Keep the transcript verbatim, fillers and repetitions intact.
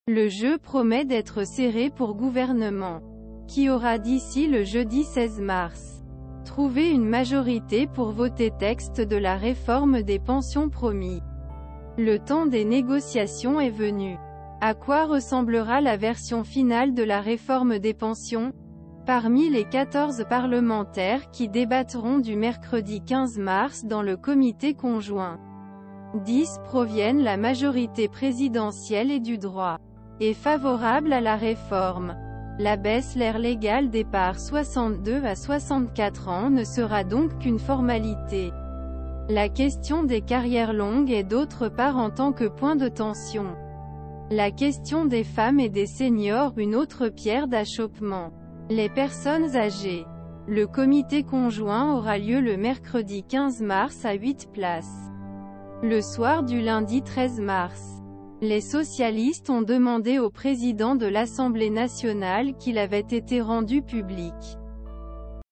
Le jeu promet d'être serré pour gouvernement, qui aura d'ici le jeudi seize mars trouvé une majorité pour voter texte de la réforme des pensions promis. Le temps des négociations est venu. À quoi ressemblera la version finale de la réforme des pensions? Parmi les quatorze parlementaires qui débattront du mercredi quinze mars dans le comité conjoint, dix proviennent la majorité présidentielle et du droit, est favorable à la réforme. La baisse l'âge légal départ soixante-deux à soixante-quatre ans ne sera donc qu'une formalité. La question des carrières longues est d'autre part en tant que point de tension. La question des femmes et des seniors une autre pierre d'achoppement. Les personnes âgées. Le comité conjoint aura lieu le mercredi quinze mars à huit places. Le soir du lundi treize mars. Les socialistes ont demandé au président de l'Assemblée nationale qu'il avait été rendu public.